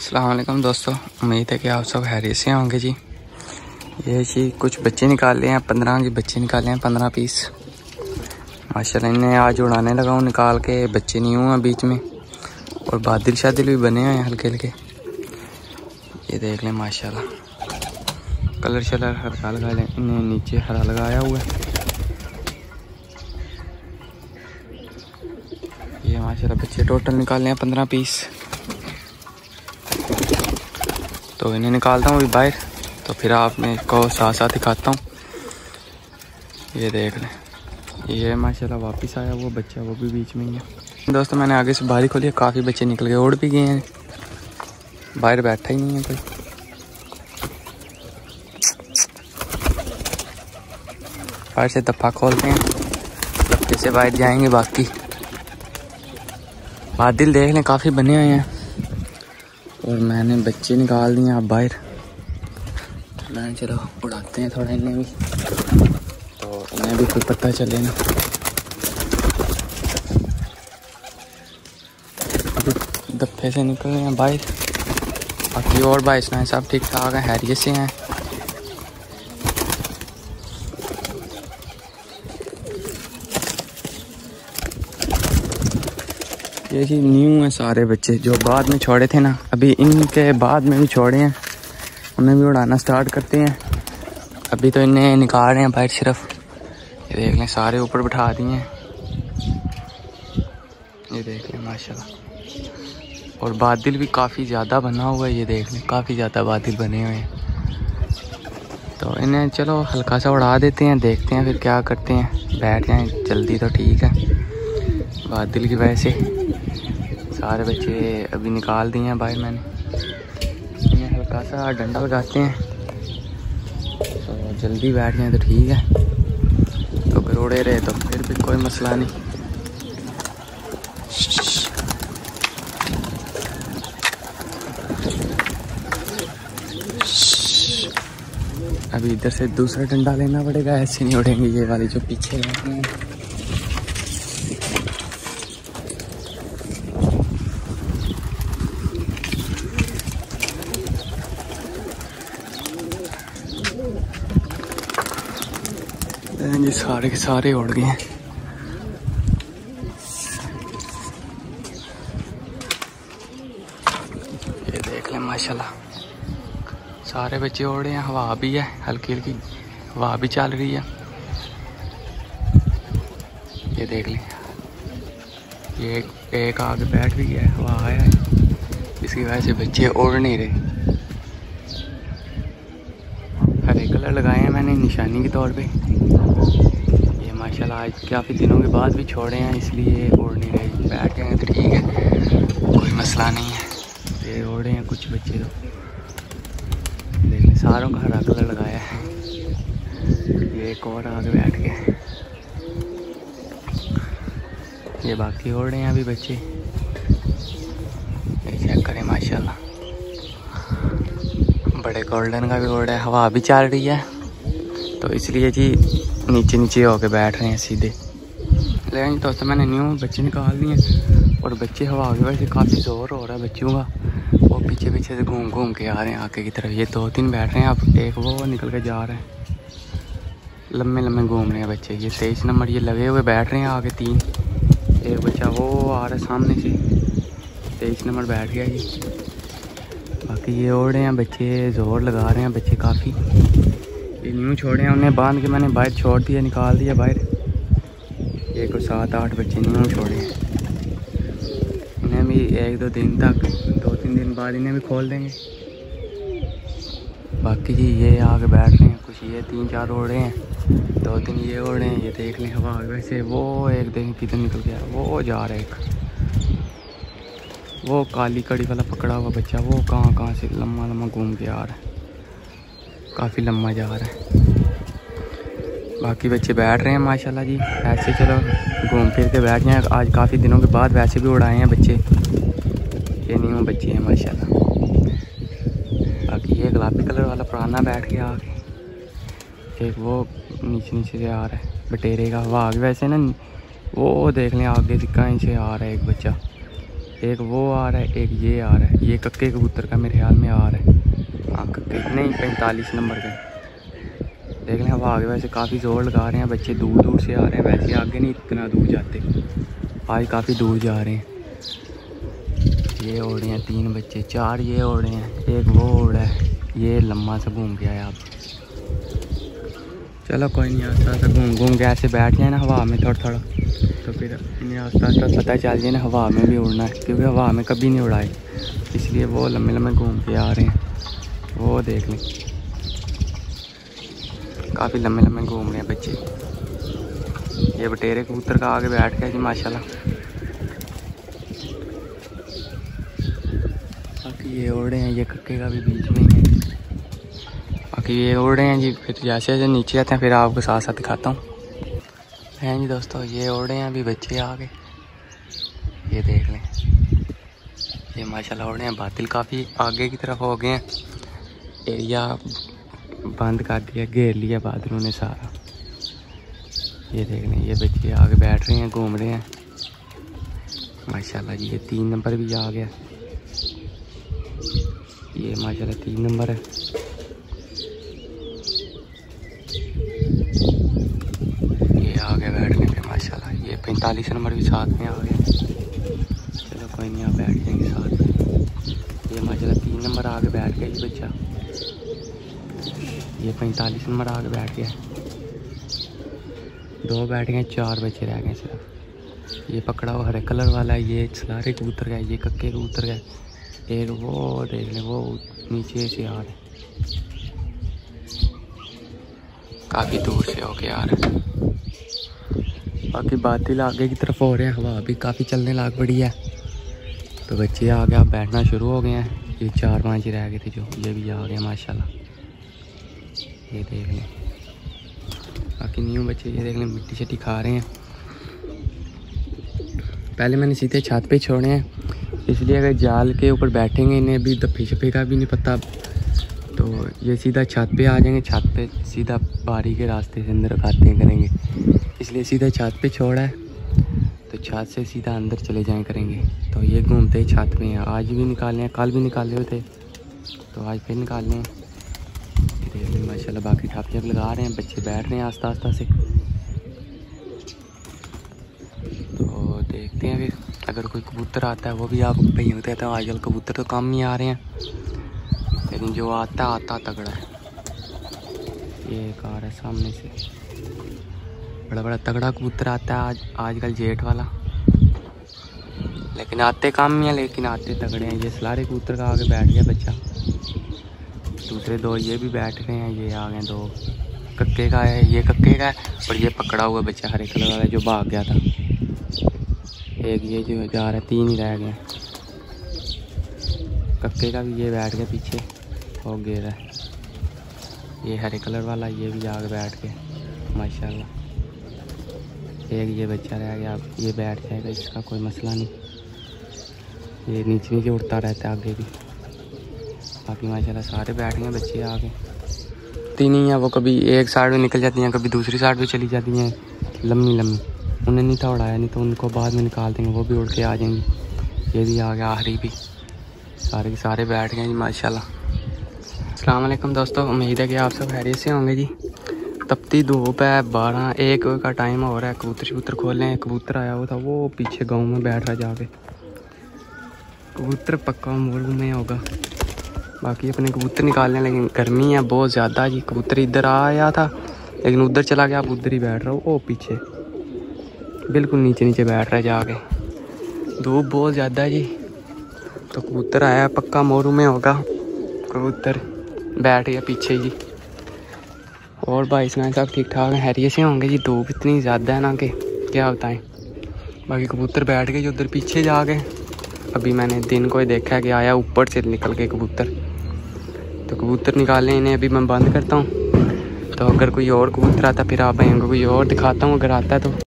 अस्सलाम वालेकुम दोस्तों, उम्मीद है कि आप सब खैरियत से होंगे जी। ये जी कुछ बच्चे निकाले हैं, 15 के बच्चे निकाले हैं, 15 पीस माशाल्लाह। इन्हें आज उड़ाने लगा हूँ, निकाल के बच्चे नहीं हुए हैं बीच में, और बादल शादिल भी बने हैं हल्के हल्के। ये देख लें माशाल्लाह, कलर शलर हल्का लगा लें। इन्हें नीचे हरा लगाया हुआ है। ये माशाल्लाह बच्चे टोटल निकाले हैं 15 पीस। तो इन्हें निकालता हूँ अभी बाहर, तो फिर आप मैं को साथ साथ दिखाता हूँ। ये देख लें, ये माशाल्लाह वापस आया वो बच्चा, वो भी बीच में ही है। दोस्तों मैंने आगे से बाहर खोली, काफ़ी बच्चे निकल गए, उड़ भी गए हैं, बाहर बैठा ही नहीं है कोई। बाहर से दफ़ा खोलते हैं, दफ़े से बाहर जाएंगे। बाकी बादल देख लें काफ़ी बने हुए हैं, और मैंने बच्चे निकाल दिए आप बाहर। चलो उड़ाते हैं थोड़ा इन्हें भी, तो इन्हें भी कुछ पता चले ना। अभी दफ़े से निकल रहे हैं बाहर। बाकी और भाई सुनाए सब ठीक ठाक हैं, हैरियत से हैं। ये जी न्यू हैं सारे बच्चे, जो बाद में छोड़े थे ना, अभी इनके बाद में भी छोड़े हैं, उन्हें भी उड़ाना स्टार्ट करते हैं। अभी तो इन्हें निकाल रहे हैं बाहर सिर्फ। ये देख लें सारे ऊपर बिठा दिए हैं। ये देख लें माशाल्लाह, और बादल भी काफ़ी ज़्यादा बना हुआ है। ये देख लें काफ़ी ज़्यादा बादल बने हुए हैं। तो इन्हें चलो हल्का सा उड़ा देते हैं, देखते हैं फिर क्या करते हैं। बैठ जाएँ जल्दी तो ठीक है, बादल की वजह से सारे बच्चे अभी निकाल दिए हैं बाहर। मैंने इन्हें हल्का सा डंडा लगाते हैं, तो जल्दी बैठ जाएँ तो ठीक है। तो अगर उड़े रहे तो फिर भी कोई मसला नहीं। अभी इधर से दूसरा डंडा लेना पड़ेगा, ऐसे नहीं उड़ेंगे ये वाले जो पीछे बैठे हैं। ये सारे के सारे उड़ गए हैं। ये देख लें माशाल्लाह, सारे बच्चे उड़ रहे हैं। हवा भी है, हल्की हल्की हवा भी चल रही है। ये देख लें, ये एक आगे बैठ भी गया है, हवा आया है, इसकी वजह से बच्चे उड़ नहीं रहे। हरे कलर लगाए हैं मैंने निशानी के तौर पे। ये माशाल्लाह आज काफ़ी दिनों के बाद भी छोड़े हैं, इसलिए उड़ नहीं रहे। बैठ जाएंगे तो ठीक है, कोई मसला नहीं है। ये उड़ रहे हैं कुछ बच्चे, तो देख लें सारों का हरा कलर लगाया है। ये एक और आगे बैठ गया, ये बाकी उड़ रहे हैं अभी बच्चे। ये चेक करें माशाल्लाह, बड़े गोल्डन का भी उड़ रहा है, हवा भी चल रही है, तो इसलिए जी नीचे नीचे होके बैठ रहे हैं सीधे। लेकिन दोस्तों मैंने न्यू बच्चे निकाल दिए, और बच्चे हवा की वजह से काफ़ी ज़ोर हो रहा है बच्चों का, वो पीछे पीछे से घूम घूम के आ रहे हैं आगे की तरफ। ये 2-3 बैठ रहे हैं, अब एक वो निकल के जा रहे हैं, लम्बे लम्बे घूम रहे हैं बच्चे। ये 23 नंबर ये लगे हुए बैठ रहे हैं आगे 3, एक बच्चा वो आ रहा है सामने से, 23 नंबर बैठ गया ये। बाकी ये उड़ रहे हैं बच्चे, ज़ोर लगा रहे हैं बच्चे काफ़ी। ये न्यू छोड़े हैं, उन्हें बांध के मैंने बाहर छोड़ दिया, निकाल दिया बाहर। ये कुछ 7-8 बच्चे न्यू छोड़े हैं, इन्हें भी 1-2 दिन तक, 2-3 दिन बाद इन्हें भी खोल देंगे। बाकी जी ये आगे बैठ रहे हैं, कुछ ये 3-4 उड़ रहे हैं, 2-3 ये उड़ रहे हैं। ये देख लें हवा वैसे, वो एक दिन किधर निकल गया, वो जा रहा है एक, वो काली कड़ी वाला पकड़ा हुआ बच्चा, वो कहाँ से लम्बा लम्बा घूम के आ रहा है, काफ़ी लम्बा जा रहा है। बाकी बच्चे बैठ रहे हैं माशाल्लाह जी, ऐसे चलो घूम फिर के बैठ जाएँ। आज काफ़ी दिनों के बाद वैसे भी उड़ाए हैं बच्चे, ये न्यू बच्चे हैं माशाल्लाह। बाकी ये गुलाबी कलर वाला पुराना बैठ गया आगे, एक वो नीचे नीचे से आ रहा है बटेरे का, हवा आगे वैसे ना, वो देख लें आगे से कहीं से आ रहा है एक बच्चा। एक वो आ रहा है, एक ये आ रहा है। ये कक्के कबूतर का मेरे ख्याल में आ रहा है। हाँ कक्के नहीं, 45 नंबर का। देख लें हवा आगे वैसे काफ़ी ज़ोर लगा रहे हैं बच्चे, दूर दूर से आ रहे हैं। वैसे आगे नहीं इतना दूर जाते, आज काफ़ी दूर जा रहे हैं। ये उड़ रहे हैं 3 बच्चे, 4 ये उड़ रहे हैं, एक वो उड़ रहा है। ये लम्बा सा घूम गया है। आप चलो कोई नहीं, आस्ता आस्ता घूम के ऐसे बैठ जाए ना हवा में थोड़ा थोड़ा, तो फिर इन्हें आस्ता आस्ता पता चल जाए ना हवा में भी उड़ना है, क्योंकि हवा में कभी नहीं उड़ाए, इसलिए वो लम्बे लम्बे घूम के आ रहे हैं। वो देख लें काफ़ी लम्बे लम्बे घूम रहे हैं बच्चे। ये बटेरे कबूतर का आगे बैठ गया जी माशाल्लाह। बाकी ये उड़ रहे हैं, ये कक्के का भी बीच में ही है। बाकी ये उड़ रहे हैं जी। फिर जैसे जैसे नीचे आते हैं फिर आपको साथ साथ दिखाता हूँ। हैं जी दोस्तों, ये उड़ रहे हैं अभी बच्चे आगे। ये देख लें, ये माशाल्लाह उड़ रहे हैं। बादल काफ़ी आगे की तरफ हो गए हैं, एरिया बंद कर दिया, घेर लिया बादलों ने सारा। ये देख लें, ये बच्चे आगे बैठ रहे हैं, घूम रहे हैं माशाल्लाह जी। ये 3 नंबर भी आ गया, ये माशाल्लाह 3 नंबर है। ये आगे बैठने पे माशाल्लाह। ये 45 नंबर भी साथ में आ गया। चलो कोई नहीं, आप बैठ जाएंगे साथ में। ये माशाल्लाह 3 नंबर आगे बैठ गया ये बच्चा। ये 45 नंबर आगे बैठ गया। 2 बैठ गए, 4 बच्चे रह गए सिर्फ। ये पकड़ा हुआ हरे कलर वाला है, ये सलारे कबूतर का है, ये कक्के कबूतर का है। एक वो देख लें, वो नीचे से आ रहे, काफ़ी दूर से होके आ रहे हैं। बाकी बादल आगे की तरफ हो रहे हैं, हवा भी काफ़ी चलने लाग पड़ी है, तो बच्चे आगे आप बैठना शुरू हो गए हैं। ये 4-5 ही रह गए थे जो, ये भी आ गए माशाल्लाह। ये देख लें, बाकी न्यू बच्चे ये देख लें मिट्टी शट्टी खा रहे हैं। पहले मैंने सीधे छत पे छोड़े हैं, इसलिए अगर जाल के ऊपर बैठेंगे इन्हें अभी दफे शफे का भी नहीं पता, तो ये सीधा छत पे आ जाएंगे। छत पे सीधा बारी के रास्ते से अंदर खाते करेंगे, इसलिए सीधा छत पे छोड़ा है, तो छत से सीधा अंदर चले जाएं करेंगे। तो ये घूमते ही छत में हैं, आज भी निकाले हैं, कल भी निकाले हुए थे, तो आज फिर निकालने हैं। देख लें माशाल्लाह, बाकी ठाप जब लगा रहे हैं, बच्चे बैठ रहे हैं आस्ता आस्ता से। तो देखते हैं फिर अगर कोई कबूतर आता है वो भी आप भाई होते हैं। तो आजकल कबूतर तो कम ही आ रहे हैं, लेकिन जो आता तगड़ा है। ये एक आ रहा है सामने से, बड़ा बड़ा तगड़ा कबूतर आता है आजकल जेट वाला, लेकिन आते कम ही है, लेकिन आते तगड़े हैं। ये सलारे कबूतर का आगे बैठ गया बच्चा। दूसरे 2 ये भी बैठ रहे हैं, ये आ गए 2। कक्के का है, ये कक्के का है, और ये पकड़ा हुआ बच्चा हरे कलर वाला जो भाग गया था। एक ये जो जा रहा है, 3 ही रह गए। कक्के का भी ये बैठ गया पीछे और गिर रहा है। ये हरे कलर वाला ये भी आगे बैठ गया माशाल्लाह। एक ये बच्चा रह गया, ये बैठ जाएगा, इसका कोई मसला नहीं। ये नीचे नीचे उड़ता रहता है आगे भी। बाकी माशाल्लाह सारे बैठ गए बच्चे आगे। 3 ही हैं, वो कभी एक साइड में निकल जाती हैं, कभी दूसरी साइड में चली जाती हैं, लम्बी लम्बी। उन्हें नहीं था उड़ाया, नहीं तो उनको बाद में निकाल देंगे, वो भी उड़ के आ जाएंगी। ये भी आ गया आखिरी भी, सारे के सारे बैठ गए जी माशाल्लाह। अस्सलाम वालेकुम दोस्तों, उम्मीद है कि आप सब खैरियत से होंगे जी। तपती धूप है, 12-1 का टाइम हो रहा है। कबूतर शबूतर खोल हैं। कबूतर आया हुआ था वो पीछे गांव में बैठ रहा जाके। कबूतर पक्का मोर में होगा। बाकी अपने कबूतर निकालने, लेकिन गर्मी है बहुत ज़्यादा जी। कबूतर इधर आया था लेकिन उधर चला गया, आप उधर ही बैठ रहा हो। वो पीछे बिल्कुल नीचे नीचे बैठ रहा है जाके। धूप बहुत ज़्यादा है जी, तो कबूतर आया पक्का मोरू में होगा। कबूतर बैठ गया पीछे जी। और भाई सुनाए सब ठीक ठाक हैं, हैरियत से होंगे जी। धूप इतनी ज़्यादा है ना कि क्या बताएं। बाकी कबूतर बैठ गए जो उधर पीछे जा गए। अभी मैंने दिन को ही देखा है कि आया ऊपर से निकल के कबूतर, तो कबूतर निकालने इन्हें अभी मैं बंद करता हूँ। तो अगर कोई और कबूतर आता फिर आप भाई कोई और दिखाता हूँ, अगर आता है तो।